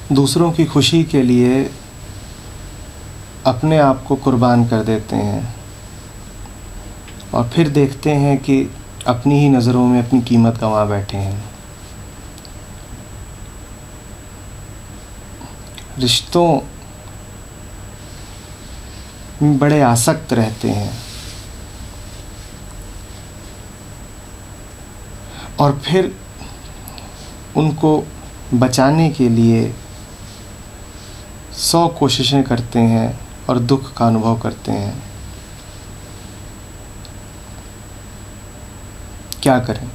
दूसरों की खुशी के लिए अपने आप को कुर्बान कर देते हैं और फिर देखते हैं कि अपनी ही नज़रों में अपनी कीमत गंवा बैठे हैं। रिश्तों में बड़े आसक्त रहते हैं और फिर उनको बचाने के लिए 100 कोशिशें करते हैं और दुख का अनुभव करते हैं। क्या करें?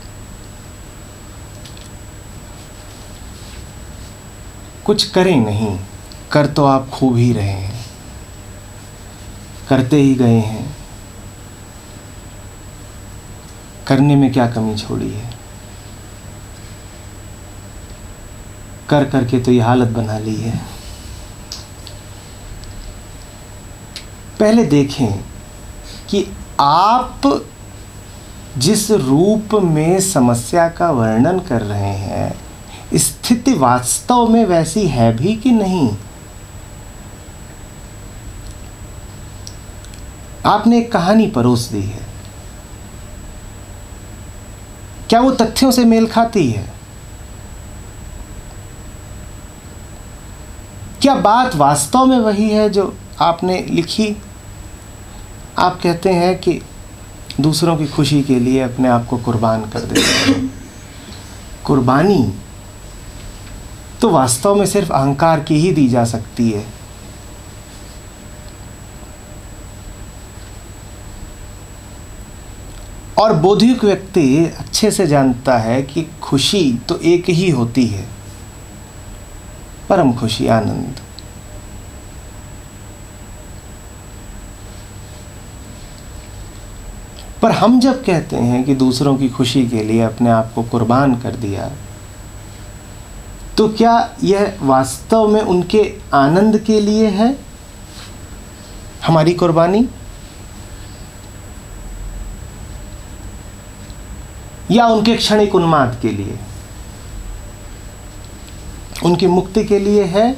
कुछ करें नहीं, कर तो आप खूब ही रहे हैं, करते ही गए हैं, करने में क्या कमी छोड़ी है? कर करके तो ये हालत बना ली है। पहले देखें कि आप जिस रूप में समस्या का वर्णन कर रहे हैं, स्थिति वास्तव में वैसी है भी कि नहीं। आपने एक कहानी परोस दी है, क्या वो तथ्यों से मेल खाती है? क्या बात वास्तव में वही है जो आपने लिखी? आप कहते हैं कि दूसरों की खुशी के लिए अपने आप को कुर्बान कर देते हैं। कुर्बानी तो वास्तव में सिर्फ अहंकार की ही दी जा सकती है। और बौद्धिक व्यक्ति अच्छे से जानता है कि खुशी तो एक ही होती है, परम खुशी, आनंद। पर हम जब कहते हैं कि दूसरों की खुशी के लिए अपने आप को कुर्बान कर दिया, तो क्या यह वास्तव में उनके आनंद के लिए है हमारी कुर्बानी, या उनके क्षणिक उन्माद के लिए, उनकी मुक्ति के लिए है,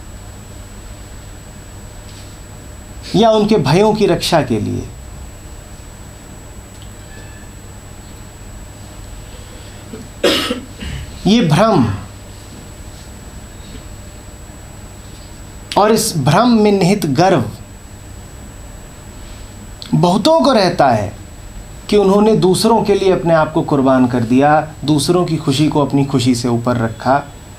या उनके भयों की रक्षा के लिए? ये भ्रम और इस भ्रम में निहित गर्व बहुतों को रहता है कि उन्होंने दूसरों के लिए अपने आप को कुर्बान कर दिया, दूसरों की खुशी को अपनी खुशी से ऊपर रखा।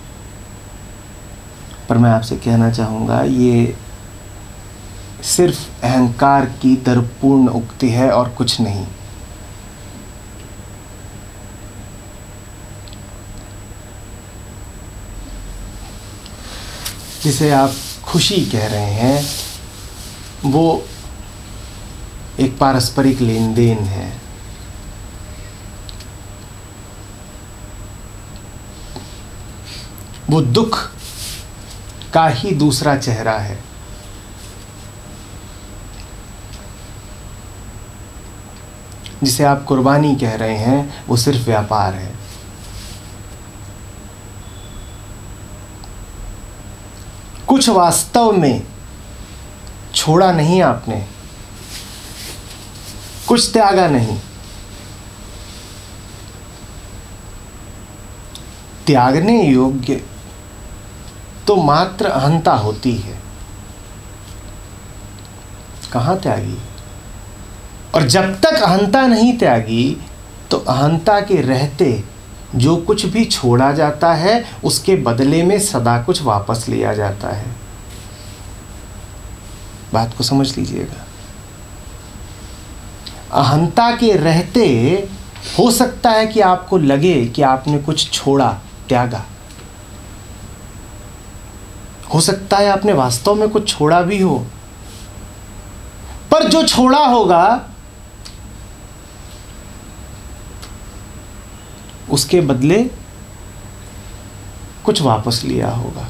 पर मैं आपसे कहना चाहूँगा, ये सिर्फ अहंकार की दर्पपूर्ण उक्ति है और कुछ नहीं। जिसे आप खुशी कह रहे हैं, वो एक पारस्परिक लेन देन है। वो दुख का ही दूसरा चेहरा है। जिसे आप कुर्बानी कह रहे हैं, वो सिर्फ व्यापार है। कुछ वास्तव में छोड़ा नहीं आपने, कुछ त्यागा नहीं। त्यागने योग्य तो मात्र अहंता होती है। कहाँ त्यागी? और जब तक अहंता नहीं त्यागी, तो अहंता के रहते जो कुछ भी छोड़ा जाता है, उसके बदले में सदा कुछ वापस लिया जाता है। बात को समझ लीजिएगा। अहंता के रहते हो सकता है कि आपको लगे कि आपने कुछ छोड़ा, त्यागा। हो सकता है आपने वास्तव में कुछ छोड़ा भी हो, पर जो छोड़ा होगा उसके बदले कुछ वापस लिया होगा।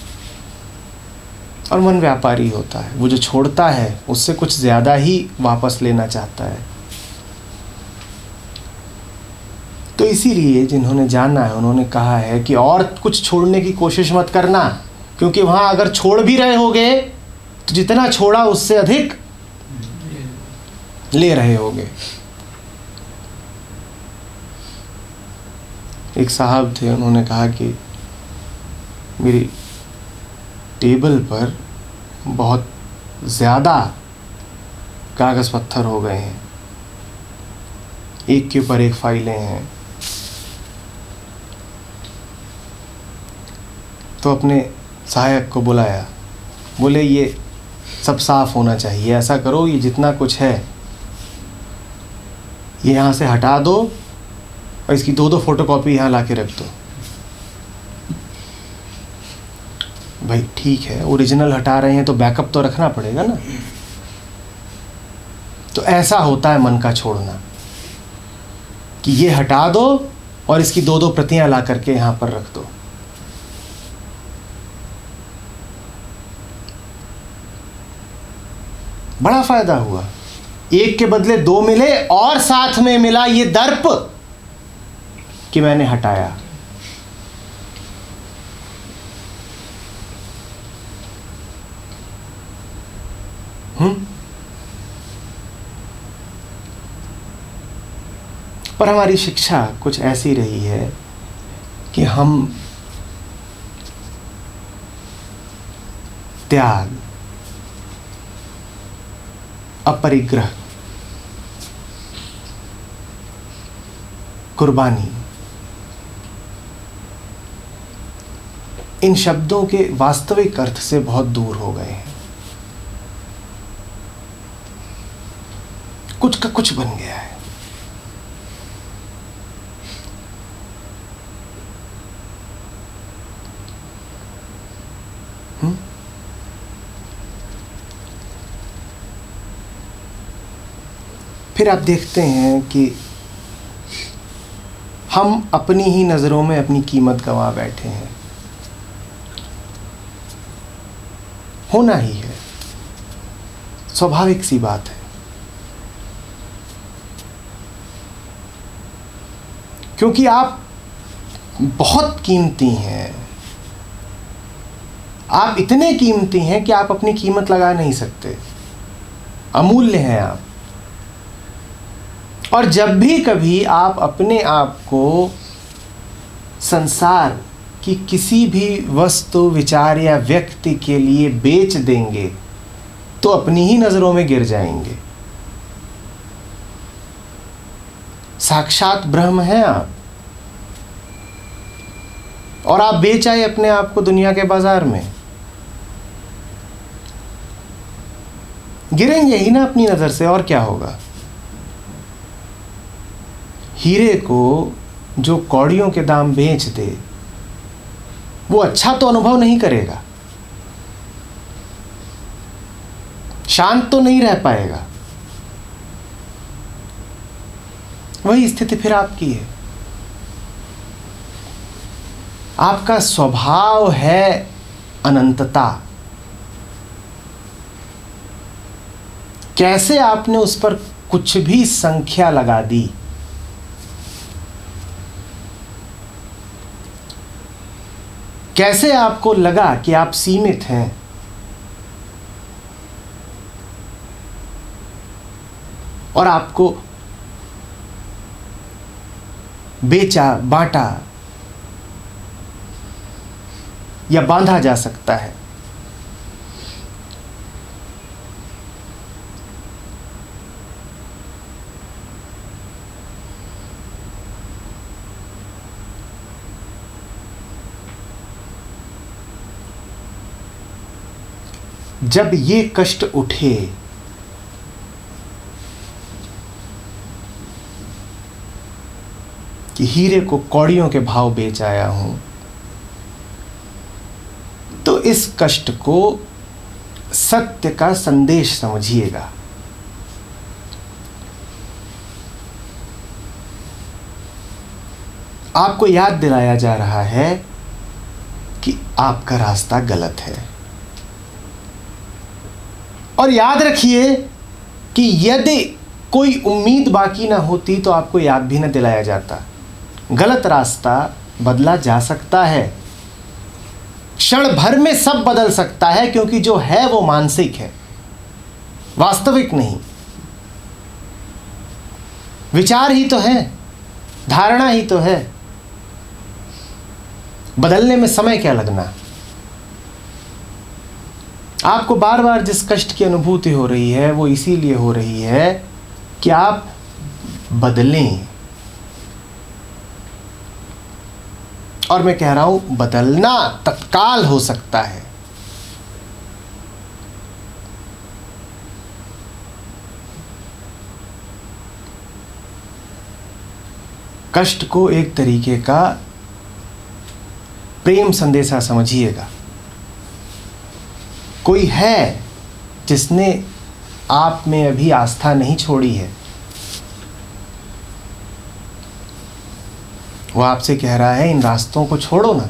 और मन व्यापारी होता है, वो जो छोड़ता है उससे कुछ ज़्यादा ही वापस लेना चाहता है। तो इसीलिए जिन्होंने जाना है उन्होंने कहा है कि और कुछ छोड़ने की कोशिश मत करना, क्योंकि वहाँ अगर छोड़ भी रहे होगे तो जितना छोड़ा उससे अधिक ले रहे होगे। एक साहब थे, उन्होंने कहा कि मेरी टेबल पर बहुत ज़्यादा कागज़ पत्थर हो गए हैं, एक के ऊपर एक फाइलें हैं। तो अपने सहायक को बुलाया, बोले ये सब साफ होना चाहिए, ऐसा करो ये जितना कुछ है ये यहाँ से हटा दो और इसकी 2-2 फोटोकॉपी यहाँ ला के रख दो। भाई ठीक है, ओरिजिनल हटा रहे हैं तो बैकअप तो रखना पड़ेगा ना। तो ऐसा होता है मन का छोड़ना कि ये हटा दो और इसकी 2-2 प्रतियां ला करके यहाँ पर रख दो। बड़ा फायदा हुआ, एक के बदले 2 मिले और साथ में मिला ये दर्प कि मैंने हटाया। पर हमारी शिक्षा कुछ ऐसी रही है कि हम त्याग, अपरिग्रह, कुर्बानी, इन शब्दों के वास्तविक अर्थ से बहुत दूर हो गए हैं। कुछ का कुछ बन गया है। फिर आप देखते हैं कि हम अपनी ही नज़रों में अपनी कीमत गंवा बैठे हैं। होना ही है, स्वाभाविक सी बात है, क्योंकि आप बहुत कीमती हैं। आप इतने कीमती हैं कि आप अपनी कीमत लगा नहीं सकते, अमूल्य हैं आप। और जब भी कभी आप अपने आप को संसार की किसी भी वस्तु, विचार या व्यक्ति के लिए बेच देंगे तो अपनी ही नज़रों में गिर जाएंगे। साक्षात ब्रह्म हैं आप, और आप बेच आए अपने आप को दुनिया के बाजार में। गिरेंगे ही ना अपनी नज़र से, और क्या होगा। हीरे को जो कौड़ियों के दाम बेच दे वो अच्छा तो अनुभव नहीं करेगा, शांत तो नहीं रह पाएगा। वही स्थिति फिर आपकी है। आपका स्वभाव है अनंतता। कैसे आपने उस पर कुछ भी संख्या लगा दी, कैसे आपको लगा कि आप सीमित हैं, और आपको बेचा, बांटा या बांधा जा सकता है। जब ये कष्ट उठे कि हीरे को कौड़ियों के भाव बेच आया हूं, तो इस कष्ट को सत्य का संदेश समझिएगा। आपको याद दिलाया जा रहा है कि आपका रास्ता गलत है। और याद रखिए कि यदि कोई उम्मीद बाकी ना होती तो आपको याद भी ना दिलाया जाता। गलत रास्ता बदला जा सकता है, क्षण भर में सब बदल सकता है, क्योंकि जो है वो मानसिक है, वास्तविक नहीं। विचार ही तो है, धारणा ही तो है, बदलने में समय क्या लगना। आपको बार बार जिस कष्ट की अनुभूति हो रही है वो इसीलिए हो रही है कि आप बदलें। और मैं कह रहा हूं बदलना तत्काल हो सकता है। कष्ट को एक तरीके का प्रेम संदेशा समझिएगा। कोई है जिसने आप में अभी आस्था नहीं छोड़ी है, वो आपसे कह रहा है इन रास्तों को छोड़ो ना,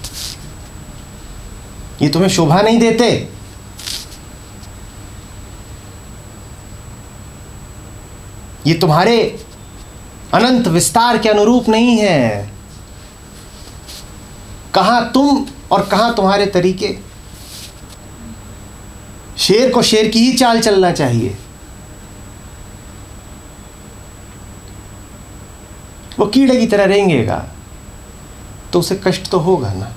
ये तुम्हें शोभा नहीं देते। ये तुम्हारे अनंत विस्तार के अनुरूप नहीं है। कहां तुम और कहां तुम्हारे तरीके। शेर को शेर की ही चाल चलना चाहिए। वो कीड़े की तरह रेंगेगा तो उसे कष्ट तो होगा ना।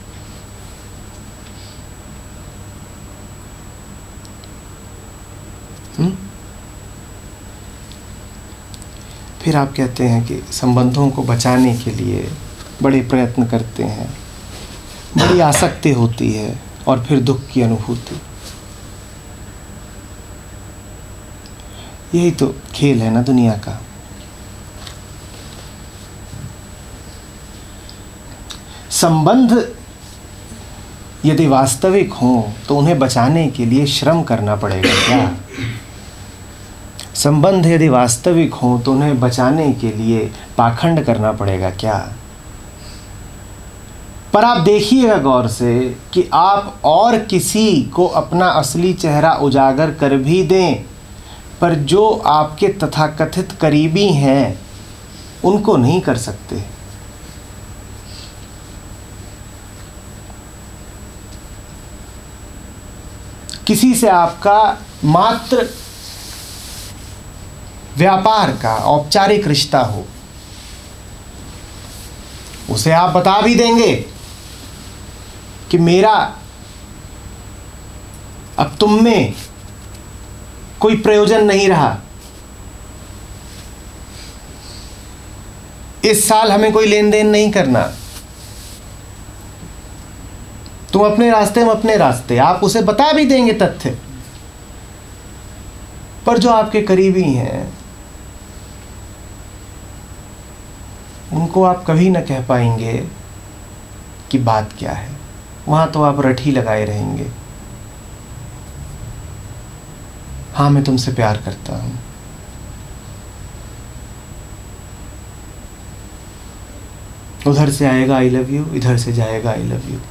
फिर आप कहते हैं कि संबंधों को बचाने के लिए बड़े प्रयत्न करते हैं, बड़ी आसक्ति होती है और फिर दुख की अनुभूति। यही तो खेल है ना दुनिया का। संबंध यदि वास्तविक हों तो उन्हें बचाने के लिए श्रम करना पड़ेगा क्या? संबंध यदि वास्तविक हों तो उन्हें बचाने के लिए पाखंड करना पड़ेगा क्या? पर आप देखिएगा गौर से कि आप और किसी को अपना असली चेहरा उजागर कर भी दें, पर जो आपके तथाकथित करीबी हैं उनको नहीं कर सकते। किसी से आपका मात्र व्यापार का औपचारिक रिश्ता हो, उसे आप बता भी देंगे कि मेरा अब तुम में कोई प्रयोजन नहीं रहा, इस साल हमें कोई लेन देन नहीं करना, तुम अपने रास्ते में अपने रास्ते। आप उसे बता भी देंगे तथ्य। पर जो आपके करीबी हैं उनको आप कभी न कह पाएंगे कि बात क्या है। वहां तो आप रट ही लगाए रहेंगे, हाँ मैं तुमसे प्यार करता हूं। उधर से आएगा आई लव यू, इधर से जाएगा आई लव यू।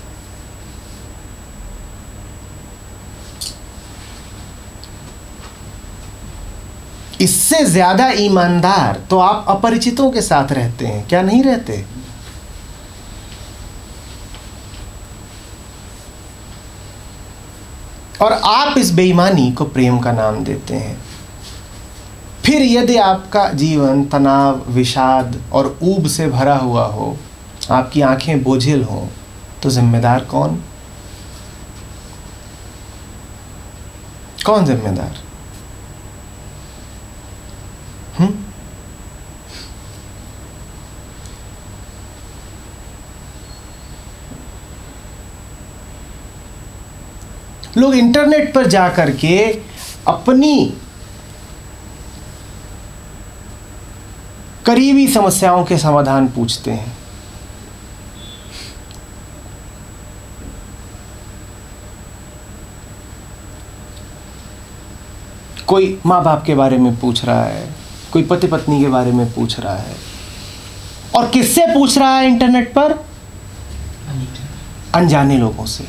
इससे ज्यादा ईमानदार तो आप अपरिचितों के साथ रहते हैं, क्या नहीं रहते? और आप इस बेईमानी को प्रेम का नाम देते हैं। फिर यदि आपका जीवन तनाव, विषाद और ऊब से भरा हुआ हो, आपकी आंखें बोझिल हों, तो जिम्मेदार कौन? कौन जिम्मेदार? लोग इंटरनेट पर जाकर के अपनी करीबी समस्याओं के समाधान पूछते हैं। कोई माँ बाप के बारे में पूछ रहा है, कोई पति पत्नी के बारे में पूछ रहा है। और किससे पूछ रहा है इंटरनेट पर? अनजाने लोगों से।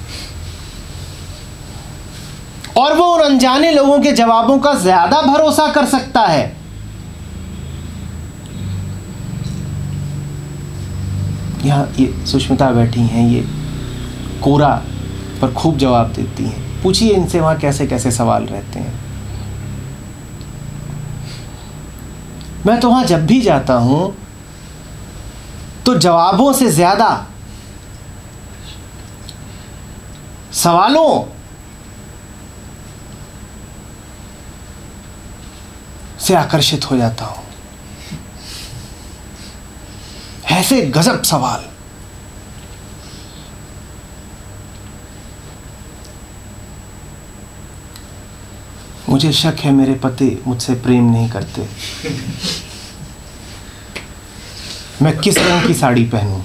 और वो उन अनजाने लोगों के जवाबों का ज्यादा भरोसा कर सकता है यहाँ ये सुष्मिता बैठी हैं, ये कोरा पर खूब जवाब देती हैं। पूछिए इनसे वहाँ कैसे कैसे सवाल रहते हैं। मैं तो वहाँ जब भी जाता हूँ तो जवाबों से ज़्यादा सवालों से आकर्षित हो जाता हूँ। ऐसे गजब सवाल। मुझे शक है मेरे पति मुझसे प्रेम नहीं करते। मैं किस रंग की साड़ी पहनूं?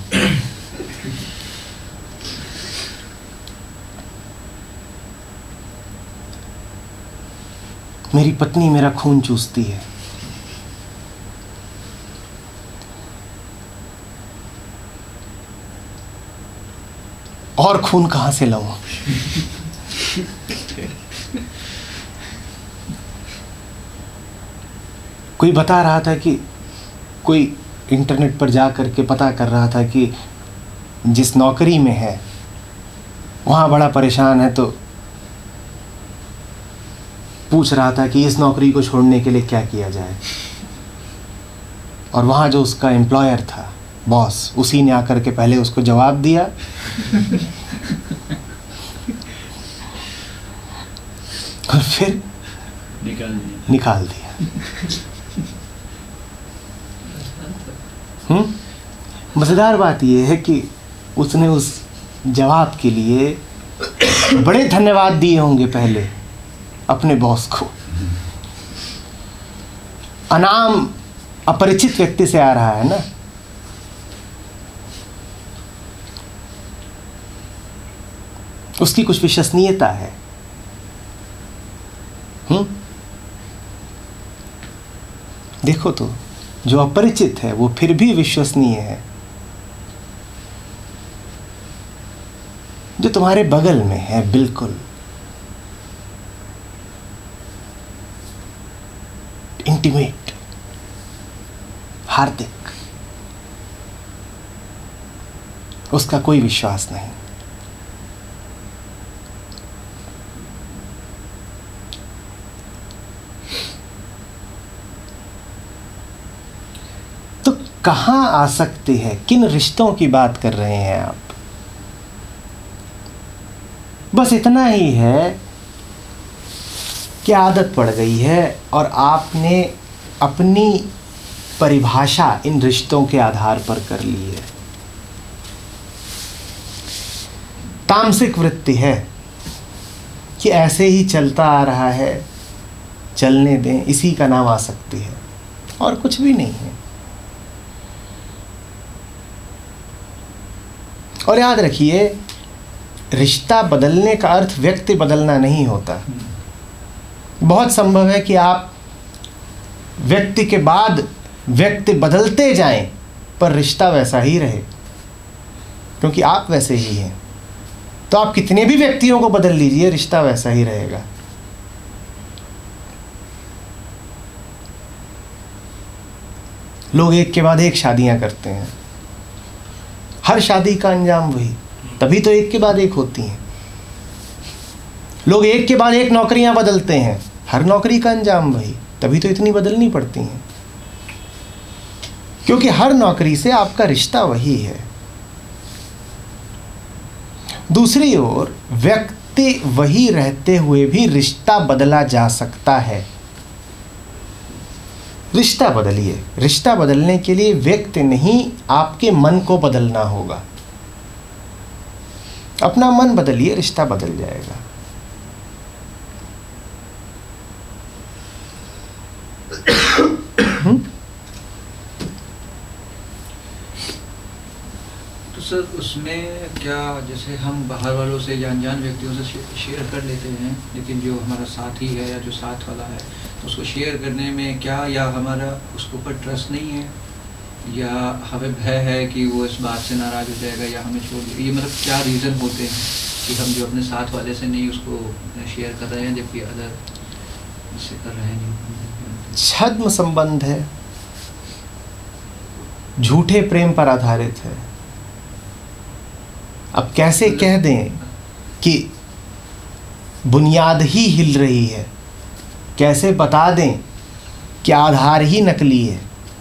मेरी पत्नी मेरा खून चूसती है। और खून कहां से लाऊं? कोई बता रहा था कि कोई इंटरनेट पर जा कर के पता कर रहा था कि जिस नौकरी में है वहाँ बड़ा परेशान है, तो पूछ रहा था कि इस नौकरी को छोड़ने के लिए क्या किया जाए। और वहाँ जो उसका एम्प्लॉयर था, बॉस, उसी ने आकर के पहले उसको जवाब दिया और फिर निकाल दिया। मज़ेदार बात यह है कि उसने उस जवाब के लिए बड़े धन्यवाद दिए होंगे पहले अपने बॉस को। अनाम अपरिचित व्यक्ति से आ रहा है ना, उसकी कुछ विश्वसनीयता है। देखो तो, जो अपरिचित है वो फिर भी विश्वसनीय है। जो तुम्हारे बगल में है, बिल्कुल इंटीमेट, हार्दिक, उसका कोई विश्वास नहीं। तो कहां आ सकती है? किन रिश्तों की बात कर रहे हैं आप? बस इतना ही है कि आदत पड़ गई है और आपने अपनी परिभाषा इन रिश्तों के आधार पर कर ली है। तामसिक वृत्ति है कि ऐसे ही चलता आ रहा है, चलने दें, इसी का नाम आसक्ति है और कुछ भी नहीं है। और याद रखिए, रिश्ता बदलने का अर्थ व्यक्ति बदलना नहीं होता। बहुत संभव है कि आप व्यक्ति के बाद व्यक्ति बदलते जाएं, पर रिश्ता वैसा ही रहे, क्योंकि आप वैसे ही हैं। तो आप कितने भी व्यक्तियों को बदल लीजिए, रिश्ता वैसा ही रहेगा। लोग एक के बाद एक शादियां करते हैं, हर शादी का अंजाम वही, तभी तो एक के बाद एक होती हैं। लोग एक के बाद एक नौकरियां बदलते हैं, हर नौकरी का अंजाम वही, तभी तो इतनी बदलनी पड़ती हैं, क्योंकि हर नौकरी से आपका रिश्ता वही है। दूसरी ओर व्यक्ति वही रहते हुए भी रिश्ता बदला जा सकता है। रिश्ता बदलिए। रिश्ता बदलने के लिए व्यक्ति नहीं, आपके मन को बदलना होगा। अपना मन बदलिए, रिश्ता बदल जाएगा। तो सर, उसमें क्या, जैसे हम बाहर वालों से या अनजान व्यक्तियों से शेयर कर लेते हैं, लेकिन जो हमारा साथी है या जो साथ वाला है, तो उसको शेयर करने में क्या, या हमारा उसके ऊपर ट्रस्ट नहीं है, या हमें भय है कि वो इस बात से नाराज़ हो जाएगा या हमें छोड़ देगा, ये मतलब क्या रीज़न होते हैं कि हम जो अपने साथ वाले से नहीं उसको शेयर कर रहे हैं, जबकि अदर इससे कर रहे हैं नहीं? छद्म संबंध है, झूठे प्रेम पर आधारित है। अब कैसे कह दें कि बुनियाद ही हिल रही है, कैसे बता दें कि आधार ही नकली है?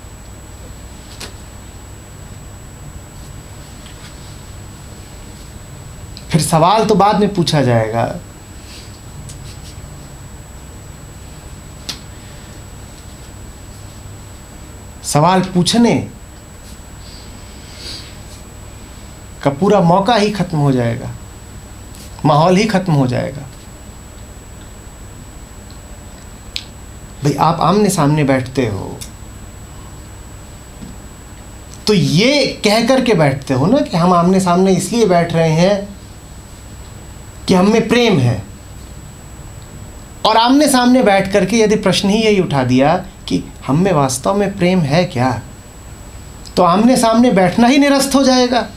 फिर सवाल तो बाद में पूछा जाएगा, सवाल पूछने का पूरा मौका ही खत्म हो जाएगा, माहौल ही खत्म हो जाएगा। भाई आप आमने सामने बैठते हो तो ये कह कर के बैठते हो ना कि हम आमने सामने इसलिए बैठ रहे हैं कि हम में प्रेम है, और आमने सामने बैठ करके यदि प्रश्न ही यही उठा दिया कि हम में वास्तव में प्रेम है क्या, तो आमने सामने बैठना ही निरस्त हो जाएगा।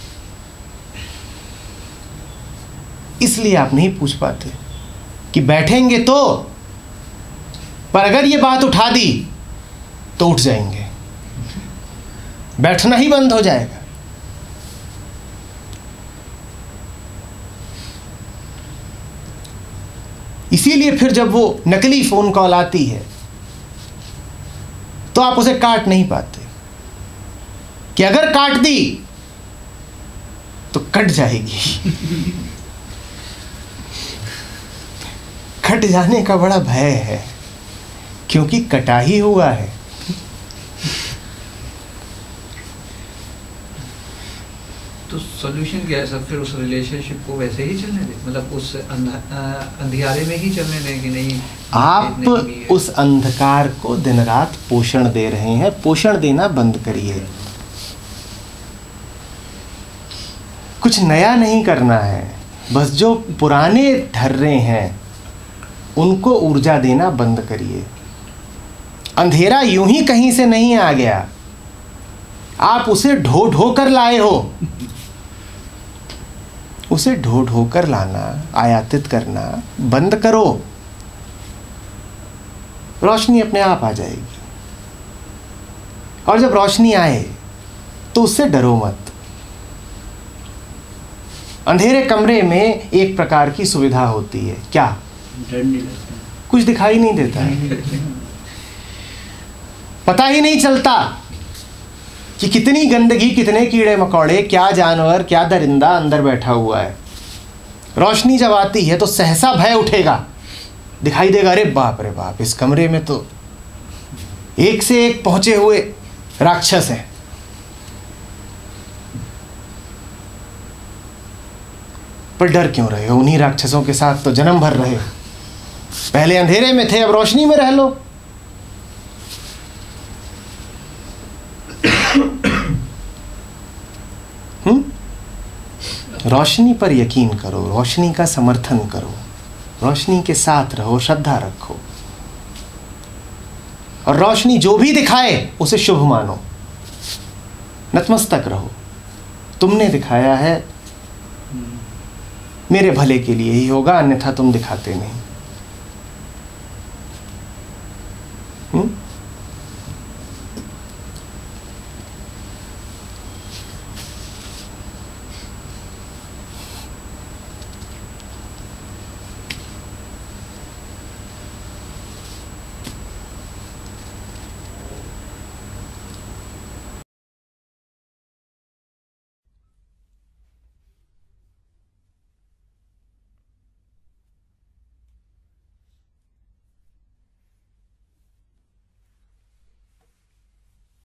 इसलिए आप नहीं पूछ पाते कि बैठेंगे तो, पर अगर ये बात उठा दी तो उठ जाएंगे, बैठना ही बंद हो जाएगा। इसीलिए फिर जब वो नकली फोन कॉल आती है तो आप उसे काट नहीं पाते, कि अगर काट दी तो कट जाएगी। कट जाने का बड़ा भय है, क्योंकि कटा ही हुआ है। तो सॉल्यूशन क्या है सर? फिर उस रिलेशनशिप को वैसे ही चलने दें, मतलब उस अंधियारे में ही चलने दें कि नहीं? आप उस अंधकार को दिन रात पोषण दे रहे हैं, पोषण देना बंद करिए। कुछ नया नहीं करना है, बस जो पुराने ढर्रे हैं उनको ऊर्जा देना बंद करिए। अंधेरा यूं ही कहीं से नहीं आ गया, आप उसे ढो ढो कर लाए हो। उसे ढो ढो कर लाना, आयातित करना बंद करो, रोशनी अपने आप आ जाएगी। और जब रोशनी आए तो उससे डरो मत। अंधेरे कमरे में एक प्रकार की सुविधा होती है, क्या? डर नहीं लगता, कुछ दिखाई नहीं देता है, पता ही नहीं चलता कि कितनी गंदगी, कितने कीड़े मकोड़े, क्या जानवर, क्या दरिंदा अंदर बैठा हुआ है। रोशनी जब आती है तो सहसा भय उठेगा, दिखाई देगा, अरे बाप रे बाप, इस कमरे में तो एक से एक पहुंचे हुए राक्षस हैं। पर डर क्यों रहे हो? उन्हीं राक्षसों के साथ तो जन्म भर रहे। पहले अंधेरे में थे, अब रोशनी में रह लो। रोशनी पर यकीन करो, रोशनी का समर्थन करो, रोशनी के साथ रहो, श्रद्धा रखो, और रोशनी जो भी दिखाए उसे शुभ मानो, नतमस्तक रहो। तुमने दिखाया है, मेरे भले के लिए ही होगा, अन्यथा तुम दिखाते नहीं।